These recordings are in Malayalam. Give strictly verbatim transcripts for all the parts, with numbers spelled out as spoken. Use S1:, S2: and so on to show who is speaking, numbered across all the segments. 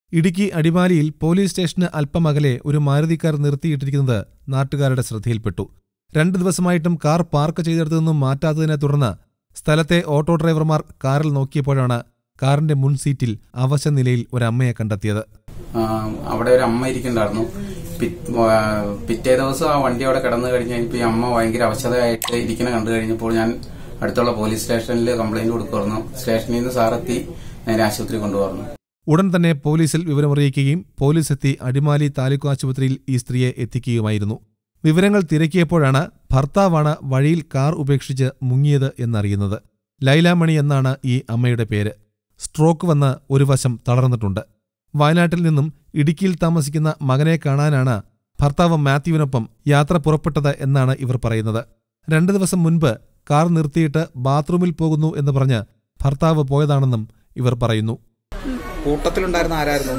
S1: ഇടുക്കി അടിമാലിയിൽ പോലീസ് സ്റ്റേഷന് അല്പമകലെ ഒരു മാരുതി കാർ നിർത്തിയിട്ടിരിക്കുന്നത് നാട്ടുകാരുടെ ശ്രദ്ധയിൽപ്പെട്ടു. രണ്ടു ദിവസമായിട്ടും കാർ പാർക്ക് ചെയ്തെടുത്തുനിന്നും മാറ്റാത്തതിനെ തുടർന്ന് സ്ഥലത്തെ ഓട്ടോ ഡ്രൈവർമാർ കാറിൽ നോക്കിയപ്പോഴാണ് കാറിന്റെ മുൻസീറ്റിൽ അവശനിലയിൽ ഒരമ്മയെ കണ്ടെത്തിയത്.
S2: അവിടെ ഒരു അമ്മ ഇരിക്കുന്നുണ്ടായിരുന്നു. പിറ്റേ ദിവസം ആ വണ്ടി അവിടെ കിടന്നു കഴിഞ്ഞപ്പോൾ ഈ അമ്മ ഭയങ്കര അവശതയായിട്ട് ഇരിക്കുന്ന കണ്ടു കഴിഞ്ഞപ്പോൾ ഞാൻ അടുത്തുള്ള പോലീസ് സ്റ്റേഷനിൽ കംപ്ലൈന്റ് കൊടുക്കുമായിരുന്നു. സ്റ്റേഷനിൽ നിന്ന് സാറെത്തി നേരെ ആശുപത്രി കൊണ്ടുപോകുന്നു.
S1: ഉടൻ തന്നെ പോലീസിൽ വിവരമറിയിക്കുകയും പോലീസ് എത്തി അടിമാലി താലൂക്ക് ആശുപത്രിയിൽ ഈ സ്ത്രീയെ എത്തിക്കുകയുമായിരുന്നു. വിവരങ്ങൾ തിരക്കിയപ്പോഴാണ് ഭർത്താവാണ് വഴിയിൽ കാർ ഉപേക്ഷിച്ച് മുങ്ങിയത് എന്നറിയുന്നത്. ലൈലാമണി എന്നാണ് ഈ അമ്മയുടെ പേര്. സ്ട്രോക്ക് വന്ന് ഒരു വശം തളർന്നിട്ടുണ്ട്. വയനാട്ടിൽ നിന്നും ഇടുക്കിയിൽ താമസിക്കുന്ന മകനെ കാണാനാണ് ഭർത്താവ് മാത്യുവിനൊപ്പം യാത്ര പുറപ്പെട്ടത് എന്നാണ് ഇവർ പറയുന്നത്. രണ്ടു ദിവസം മുൻപ് കാർ നിർത്തിയിട്ട് ബാത്റൂമിൽ പോകുന്നു എന്ന് പറഞ്ഞ് ഭർത്താവ് പോയതാണെന്നും ഇവർ പറയുന്നു.
S3: കൂട്ടത്തിലുണ്ടായിരുന്ന ആരായിരുന്നു?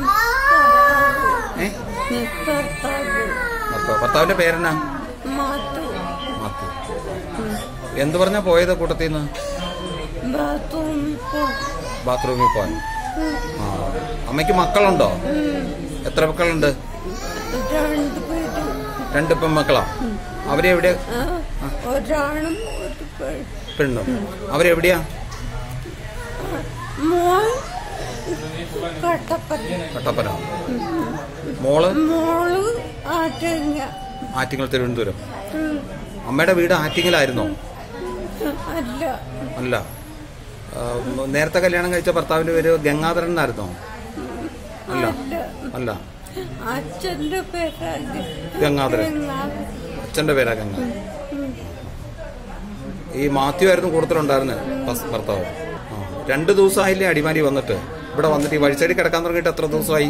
S3: ഭർത്താവിന്റെ പേരെന്നാ? എന്ത് പറഞ്ഞാ പോയത് കൂട്ടത്തിൽ നിന്ന്? ബാത്റൂമിൽ പോകാൻ. ആ, അമ്മയ്ക്ക് മക്കളുണ്ടോ? എത്ര മക്കളുണ്ട്? രണ്ട് പെൺമക്കളാ. അവരെവിടെ? പെണ്ണും. അവരെവിടെയാ? കട്ടപ്പന. മോള്? ആറ്റിങ്ങൽ, തിരുവനന്തപുരം. അമ്മയുടെ വീട് ആറ്റിങ്ങലായിരുന്നോ? അല്ല. നേരത്തെ കല്യാണം കഴിച്ച ഭർത്താവിന്റെ പേര് ഗംഗാധരൻ എന്നായിരുന്നോ? അല്ല അല്ല ഗംഗാധരൻ. അച്ഛന്റെ പേരാ ഗംഗാധരൻ. ഈ മാത്യു ആയിരുന്നു കൂടുതലുണ്ടായിരുന്നത് ഭർത്താവ്. രണ്ടു ദിവസമായില്ലേ അടിമാലി വന്നിട്ട്? ഇവിടെ വന്നിട്ട് ഈ വഴിസൈഡിൽ കിടക്കാൻ തുടങ്ങിയിട്ട് എത്ര ദിവസമായി?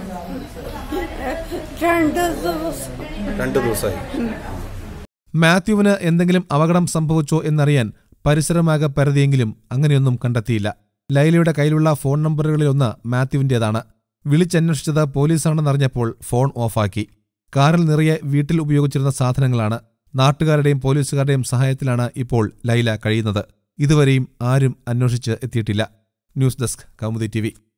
S3: രണ്ടു ദിവസമായി.
S1: മാത്യുവിന് എന്തെങ്കിലും അപകടം സംഭവിച്ചോ എന്നറിയാൻ പരിസരമാകെ പരതിയെങ്കിലും അങ്ങനെയൊന്നും കണ്ടെത്തിയില്ല. ലൈലയുടെ കയ്യിലുള്ള ഫോൺ നമ്പറുകളിലൊന്ന് മാത്യുവിന്റേതാണ്. വിളിച്ചന്വേഷിച്ചത് പോലീസാണെന്നറിഞ്ഞപ്പോൾ ഫോൺ ഓഫാക്കി. കാറിൽ നിറയെ വീട്ടിൽ ഉപയോഗിച്ചിരുന്ന സാധനങ്ങളാണ്. നാട്ടുകാരുടെയും പോലീസുകാരുടെയും സഹായത്തിലാണ് ഇപ്പോൾ ലൈല കഴിയുന്നത്. ഇതുവരെയും ആരും അന്വേഷിച്ച് എത്തിയിട്ടില്ല. News desk Kaumudi T V.